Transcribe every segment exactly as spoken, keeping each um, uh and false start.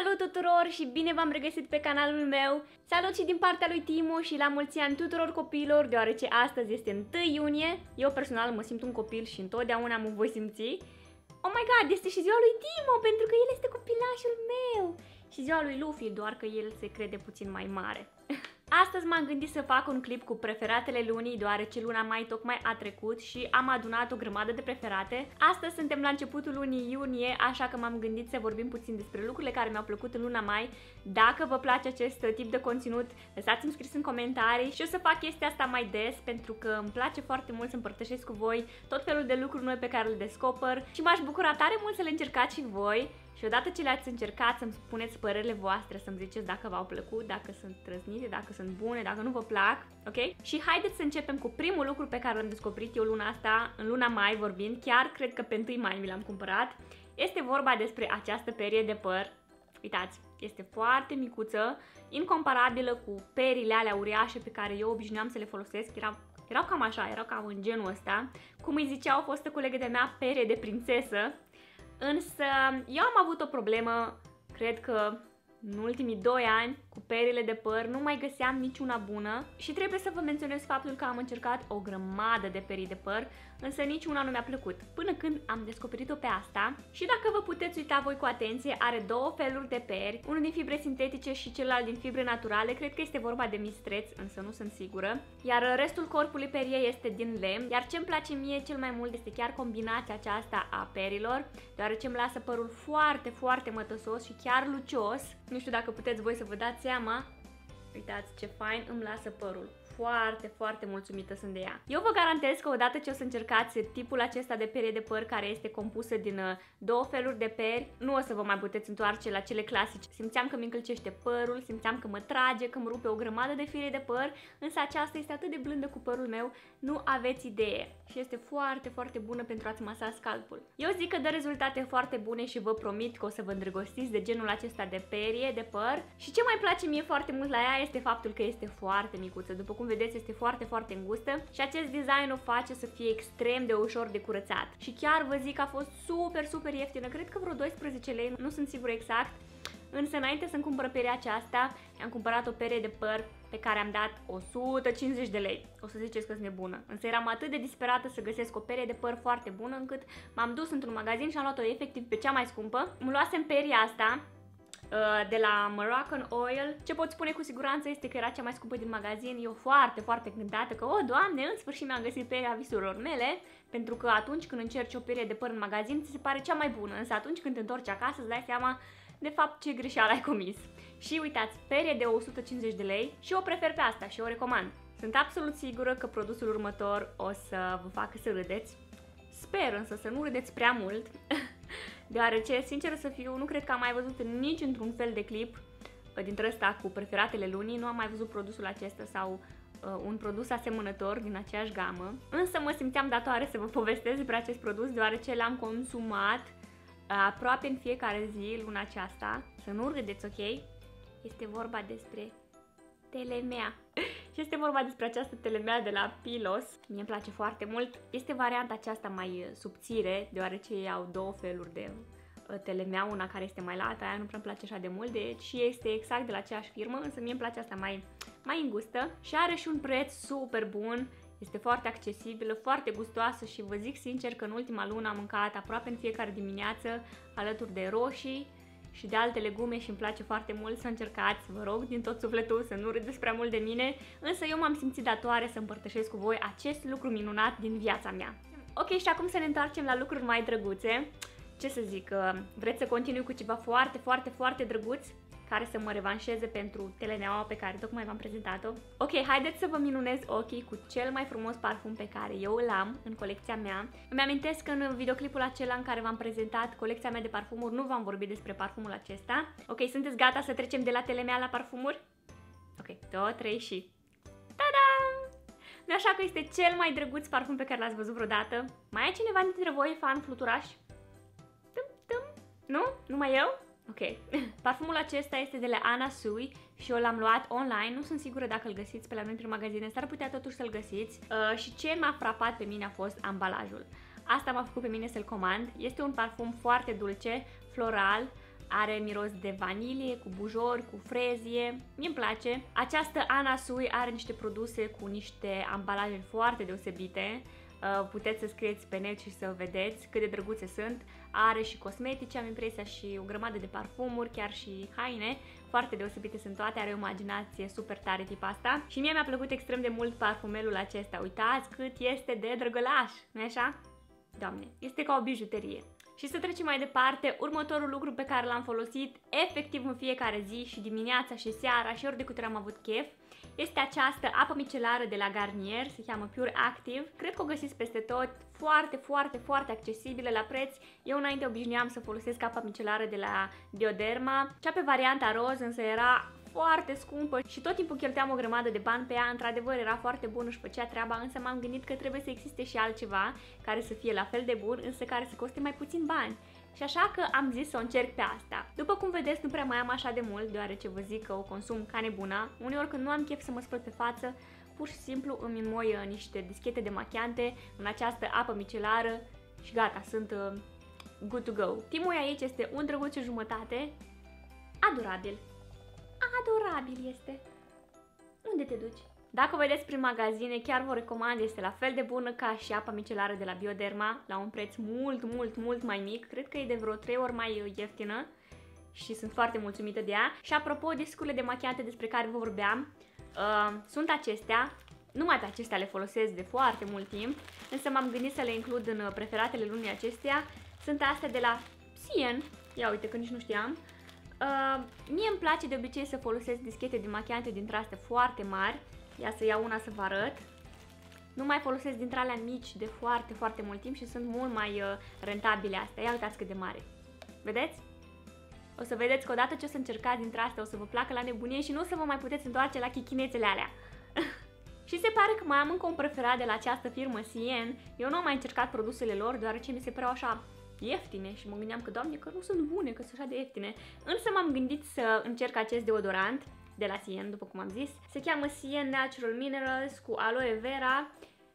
Salut tuturor și bine v-am regăsit pe canalul meu! Salut și din partea lui Timo și la mulți ani tuturor copiilor, deoarece astăzi este întâi iunie. Eu personal mă simt un copil și întotdeauna mă voi simți. Oh my god, este și ziua lui Timo, pentru că el este copilașul meu! Și ziua lui Luffy, doar că el se crede puțin mai mare. Astăzi m-am gândit să fac un clip cu preferatele lunii, deoarece luna mai tocmai a trecut și am adunat o grămadă de preferate. Astăzi suntem la începutul lunii iunie, așa că m-am gândit să vorbim puțin despre lucrurile care mi-au plăcut în luna mai. Dacă vă place acest tip de conținut, lăsați-mi scris în comentarii și o să fac chestia asta mai des, pentru că îmi place foarte mult să împărtășesc cu voi tot felul de lucruri noi pe care le descoper și m-aș bucura tare mult să le încercați și voi. Și odată ce le-ați încercat, să-mi spuneți părerile voastre, să-mi ziceți dacă v-au plăcut, dacă sunt trăznite, dacă sunt bune, dacă nu vă plac, ok? Și haideți să începem cu primul lucru pe care l-am descoperit eu luna asta, în luna mai vorbind, chiar cred că pe întâi mai mi l-am cumpărat. Este vorba despre această perie de păr. Uitați, este foarte micuță, incomparabilă cu perile alea uriașe pe care eu obișnuiam să le folosesc, erau, erau cam așa, erau cam în genul ăsta. Cum îi zicea o fostă colegă de mea, perie de prințesă. Însă eu am avut o problemă, cred că în ultimii doi ani, cu perile de păr, nu mai găseam niciuna bună și trebuie să vă menționez faptul că am încercat o grămadă de perii de păr, însă niciuna nu mi-a plăcut, până când am descoperit-o pe asta. Și dacă vă puteți uita voi cu atenție, are două feluri de peri, unul din fibre sintetice și celălalt din fibre naturale, cred că este vorba de mistreț, însă nu sunt sigură, iar restul corpului periei este din lemn, iar ce îmi place mie cel mai mult este chiar combinația aceasta a perilor, deoarece îmi lasă părul foarte, foarte mătăsos și chiar lucios. Nu știu dacă puteți voi să vă dați seama, uitați ce fain îmi lasă părul. Foarte, foarte mulțumită sunt de ea. Eu vă garantez că odată ce o să încercați tipul acesta de perie de păr, care este compusă din două feluri de peri, nu o să vă mai puteți întoarce la cele clasice. Simțeam că mi încălcește părul, simțeam că mă trage, că îmi rupe o grămadă de fire de păr, însă aceasta este atât de blândă cu părul meu, nu aveți idee. Și este foarte, foarte bună pentru a-ți masa scalpul. Eu zic că dă rezultate foarte bune și vă promit că o să vă îndrăgostiți de genul acesta de perie de păr. Și ce mai place mie foarte mult la ea este faptul că este foarte micuță. După cum vedeți, este foarte, foarte îngustă și acest design o face să fie extrem de ușor de curățat. Și chiar vă zic că a fost super, super ieftină, cred că vreo doisprezece lei, nu sunt sigur exact. Însă înainte să-mi cumpăr peria aceasta, am cumpărat o perie de păr pe care am dat o sută cincizeci de lei. O să ziceți că sunt nebună. Însă eram atât de disperată să găsesc o perie de păr foarte bună, încât m-am dus într-un magazin și am luat-o efectiv pe cea mai scumpă. Îmi luasem peria asta de la Moroccan Oil. Ce pot spune cu siguranță este că era cea mai scumpă din magazin. Eu foarte, foarte încântată că, o, Doamne, în sfârșit mi-am găsit peria visurilor mele, pentru că atunci când încerci o perie de păr în magazin, ți se pare cea mai bună, însă atunci când te întorci acasă îți dai seama de fapt ce greșeală ai comis. Și uitați, perie de o sută cincizeci de lei și o prefer pe asta și o recomand. Sunt absolut sigură că produsul următor o să vă facă să râdeți. Sper însă să nu râdeți prea mult, deoarece, sincer să fiu, nu cred că am mai văzut nici într-un fel de clip dintre ăsta cu preferatele lunii, nu am mai văzut produsul acesta sau uh, un produs asemănător din aceeași gamă. Însă mă simțeam datoare să vă povestesc despre acest produs, deoarece l-am consumat uh, aproape în fiecare zi luna aceasta. Să nu râdeți, ok? Este vorba despre telemea. Și este vorba despre această telemea de la Pilos. Mie îmi place foarte mult. Este varianta aceasta mai subțire, deoarece ei au două feluri de telemea, una care este mai lată, aia nu prea îmi place așa de mult, deci este exact de la aceeași firmă, însă mie îmi place asta mai, mai îngustă și are și un preț super bun. Este foarte accesibilă, foarte gustoasă și vă zic sincer că în ultima lună am mâncat aproape în fiecare dimineață alături de roșii și de alte legume și îmi place foarte mult să încercați, vă rog din tot sufletul să nu râdeți prea mult de mine, însă eu m-am simțit datoare să împărtășesc cu voi acest lucru minunat din viața mea. Ok, și acum să ne întoarcem la lucruri mai drăguțe. Ce să zic, vreți să continui cu ceva foarte, foarte, foarte drăguț, care să mă revanșeze pentru telemeaua pe care tocmai v-am prezentat-o? Ok, haideți să vă minunez ochii cu cel mai frumos parfum pe care eu îl am în colecția mea. Îmi amintesc că în videoclipul acela în care v-am prezentat colecția mea de parfumuri nu v-am vorbit despre parfumul acesta. Ok, sunteți gata să trecem de la telemea la parfumuri? Ok, două, trei și... Ta-da! Nu așa că este cel mai drăguț parfum pe care l-ați văzut vreodată? Mai e cineva dintre voi fan fluturaș? Tum, tum. Nu? Numai eu? Ok. Parfumul acesta este de la Anna Sui și eu l-am luat online. Nu sunt sigură dacă îl găsiți pe la noi între magazine, s-ar putea totuși să-l găsiți. Uh, și ce m-a frapat pe mine a fost ambalajul. Asta m-a făcut pe mine să-l comand. Este un parfum foarte dulce, floral, are miros de vanilie, cu bujor, cu frezie, mi-mi place. Această Anna Sui are niște produse cu niște ambalaje foarte deosebite. Puteți să scrieți pe net și să vedeți cât de drăguțe sunt. Are și cosmetice, am impresia, și o grămadă de parfumuri, chiar și haine. Foarte deosebite sunt toate, are o imaginație super tare tip asta. Și mie mi-a plăcut extrem de mult parfumelul acesta. Uitați cât este de drăgălaș, nu-i așa? Doamne, este ca o bijuterie. Și să trecem mai departe, următorul lucru pe care l-am folosit efectiv în fiecare zi, și dimineața și seara și ori de câte ori am avut chef, este această apă micelară de la Garnier, se cheamă Pure Active. Cred că o găsiți peste tot, foarte, foarte, foarte accesibilă la preț. Eu înainte obișnuiam să folosesc apa micelară de la Bioderma. Cea pe varianta roz însă era foarte scumpă și tot timpul cheltuiam o grămadă de bani pe ea. Într-adevăr era foarte bună și făcea treaba, însă m-am gândit că trebuie să existe și altceva care să fie la fel de bun, însă care să coste mai puțin bani. Și așa că am zis să o încerc pe asta. După cum vedeți, nu prea mai am așa de mult, deoarece vă zic că o consum ca nebuna. Uneori când nu am chef să mă spăl pe față, pur și simplu îmi înmoi niște dischete demachiante în această apă micelară și gata, sunt uh, good to go. Timul aici este un drăguț și jumătate. Adorabil. Adorabil este. Unde te duci? Dacă o vedeți prin magazine, chiar vă recomand, este la fel de bună ca și apa micelară de la Bioderma, la un preț mult, mult, mult mai mic. Cred că e de vreo trei ori mai ieftină și sunt foarte mulțumită de ea. Și apropo, discurile demachiante despre care vă vorbeam, uh, sunt acestea. Numai pe acestea le folosesc de foarte mult timp, însă m-am gândit să le includ în preferatele lunii acesteia. Sunt astea de la Sien. Ia uite că nici nu știam. Uh, mie îmi place de obicei să folosesc dischete demachiante dintre astea foarte mari. Ia să iau una să vă arăt. Nu mai folosesc dintre alea mici de foarte, foarte mult timp și sunt mult mai uh, rentabile astea. Ia uitați cât de mare. Vedeți? O să vedeți că odată ce o să încercați dintre astea o să vă placă la nebunie și nu o să vă mai puteți întoarce la chichinețele alea. Și se pare că mai am încă un preferat de la această firmă Sien. Eu nu am mai încercat produsele lor, deoarece mi se păreau așa ieftine și mă gândeam că, Doamne, că nu sunt bune, că sunt așa de ieftine. Însă m-am gândit să încerc acest deodorant de la Sien, după cum am zis. Se cheamă Sien Natural Minerals cu aloe vera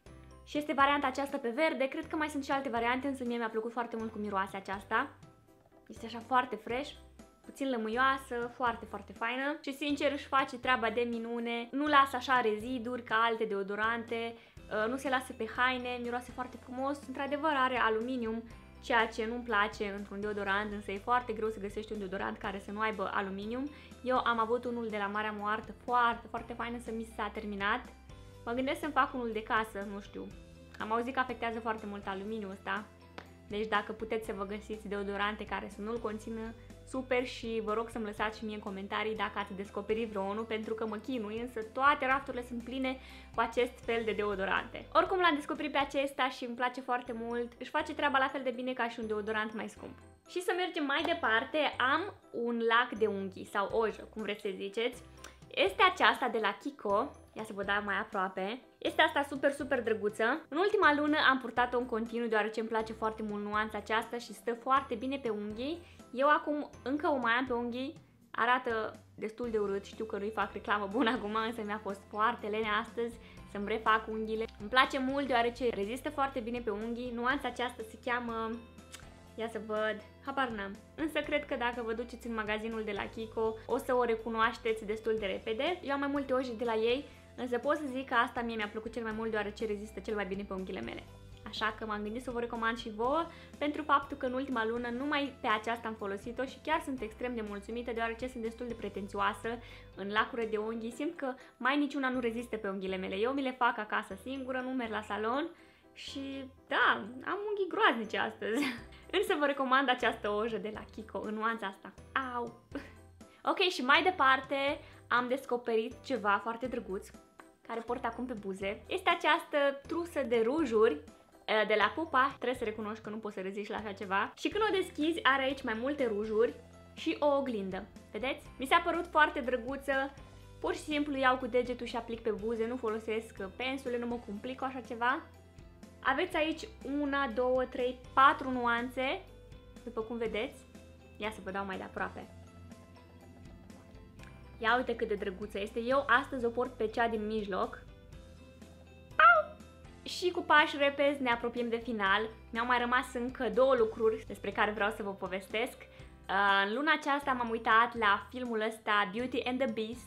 și este varianta aceasta pe verde. Cred că mai sunt și alte variante, însă mie mi-a plăcut foarte mult cum miroase aceasta. Este așa foarte fresh, puțin lămâioasă, foarte, foarte faină și sincer își face treaba de minune. Nu lasă așa reziduri ca alte deodorante, nu se lasă pe haine, miroase foarte frumos. Într-adevăr are aluminium, ceea ce nu-mi place într-un deodorant, însă e foarte greu să găsești un deodorant care să nu aibă aluminium. Eu am avut unul de la Marea Moartă, foarte, foarte fain, însă mi s-a terminat. Mă gândesc să-mi fac unul de casă, nu știu. Am auzit că afectează foarte mult aluminiul ăsta. Deci dacă puteți să vă găsiți deodorante care să nu-l conțină, super, și vă rog să-mi lăsați și mie în comentarii dacă ați descoperit vreunul, pentru că mă chinui, însă toate rafturile sunt pline cu acest fel de deodorante. Oricum l-am descoperit pe acesta și îmi place foarte mult, își face treaba la fel de bine ca și un deodorant mai scump. Și să mergem mai departe, am un lac de unghii sau ojă, cum vreți să ziceți. Este aceasta de la Kiko, ia să vă dau mai aproape. Este asta super, super drăguță. În ultima lună am purtat-o în continuu, deoarece îmi place foarte mult nuanța aceasta și stă foarte bine pe unghii. Eu acum încă o mai am pe unghii, arată destul de urât, știu că nu-i fac reclamă bună acum, însă mi-a fost foarte lene astăzi să-mi refac unghiile. Îmi place mult deoarece rezistă foarte bine pe unghii. Nuanța aceasta se cheamă... Ia să văd, habar n-am. Însă cred că dacă vă duceți în magazinul de la Kiko o să o recunoașteți destul de repede. Eu am mai multe oje de la ei, însă pot să zic că asta mie mi-a plăcut cel mai mult deoarece rezistă cel mai bine pe unghiile mele. Așa că m-am gândit să vă recomand și vouă pentru faptul că în ultima lună numai pe aceasta am folosit-o și chiar sunt extrem de mulțumită deoarece sunt destul de pretențioasă în lacuri de unghii. Simt că mai niciuna nu rezistă pe unghiile mele. Eu mi le fac acasă singură, nu merg la salon și da, am unghii groaznice astăzi. Însă vă recomand această ojă de la Kiko în nuanța asta. Au! Ok, și mai departe am descoperit ceva foarte drăguț care port acum pe buze. Este această trusă de rujuri de la Pupa. Trebuie să recunoști că nu poți să reziști la așa ceva. Și când o deschizi are aici mai multe rujuri și o oglindă. Vedeți? Mi s-a părut foarte drăguță. Pur și simplu iau cu degetul și aplic pe buze. Nu folosesc pensule, nu mă complic cu așa ceva. Aveți aici una, două, trei, patru nuanțe, după cum vedeți. Ia să vă dau mai de aproape. Ia uite cât de drăguță este. Eu astăzi o port pe cea din mijloc. Au! Și cu pași repezi ne apropiem de final. Mi-au mai rămas încă două lucruri despre care vreau să vă povestesc. În luna aceasta m-am uitat la filmul ăsta Beauty and the Beast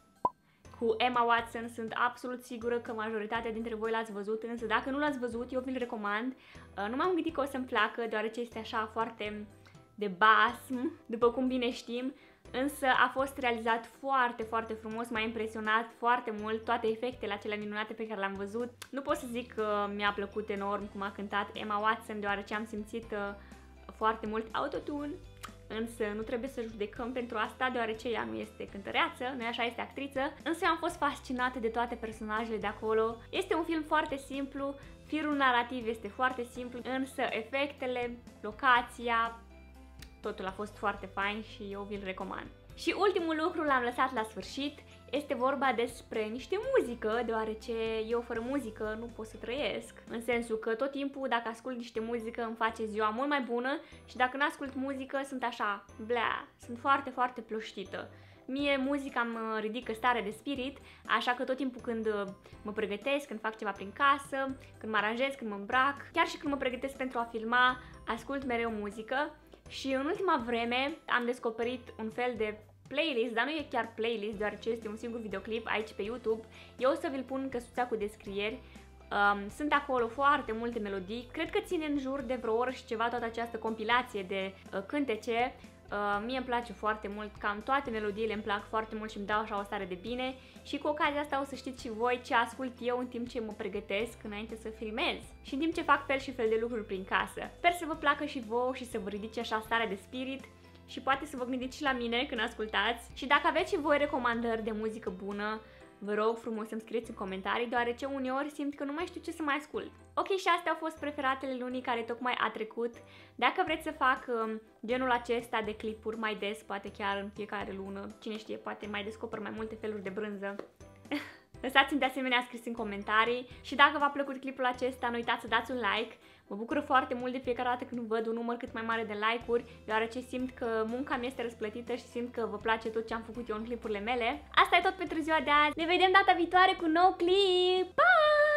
cu Emma Watson. Sunt absolut sigură că majoritatea dintre voi l-ați văzut, însă dacă nu l-ați văzut, eu vi-l recomand. Nu m-am gândit că o să-mi placă, deoarece este așa foarte de basm, după cum bine știm, însă a fost realizat foarte, foarte frumos, m-a impresionat foarte mult, toate efectele acelea minunate pe care le-am văzut. Nu pot să zic că mi-a plăcut enorm cum a cântat Emma Watson, deoarece am simțit uh, foarte mult autotune, însă nu trebuie să judecăm pentru asta, deoarece ea nu este cântăreață, nu așa, este actriță, însă eu am fost fascinată de toate personajele de acolo. Este un film foarte simplu, firul narrativ este foarte simplu, însă efectele, locația, totul a fost foarte fain și eu vi-l recomand. Și ultimul lucru l-am lăsat la sfârșit, este vorba despre niște muzică, deoarece eu fără muzică nu pot să trăiesc, în sensul că tot timpul dacă ascult niște muzică îmi face ziua mult mai bună și dacă nu ascult muzică sunt așa, blea, sunt foarte, foarte ploștită. Mie muzica îmi ridică starea de spirit, așa că tot timpul când mă pregătesc, când fac ceva prin casă, când mă aranjez, când mă îmbrac, chiar și când mă pregătesc pentru a filma, ascult mereu muzică. Și în ultima vreme am descoperit un fel de playlist, dar nu e chiar playlist, deoarece este un singur videoclip aici pe YouTube. Eu o să vi-l pun în căsuța cu descrieri. Um, sunt acolo foarte multe melodii, cred că ține în jur de vreo oră și ceva toată această compilație de uh, cântece. Uh, mie îmi place foarte mult, cam toate melodiile îmi plac foarte mult și îmi dau așa o stare de bine și cu ocazia asta o să știți și voi ce ascult eu în timp ce mă pregătesc înainte să filmez și în timp ce fac fel și fel de lucruri prin casă. Sper să vă placă și vouă și să vă ridice așa starea de spirit și poate să vă gândiți și la mine când ascultați. Și dacă aveți și voi recomandări de muzică bună, vă rog frumos să-mi scrieți în comentarii, deoarece uneori simt că nu mai știu ce să mai ascult. Ok, și astea au fost preferatele lunii care tocmai a trecut. Dacă vreți să fac um, genul acesta de clipuri mai des, poate chiar în fiecare lună, cine știe, poate mai descoper mai multe feluri de brânză. Lăsați-mi de asemenea scris în comentarii și dacă v-a plăcut clipul acesta, nu uitați să dați un like. Mă bucură foarte mult de fiecare dată când văd un număr cât mai mare de like-uri, deoarece simt că munca mi este răsplătită și simt că vă place tot ce am făcut eu în clipurile mele. Asta e tot pentru ziua de azi. Ne vedem data viitoare cu un nou clip. Pa!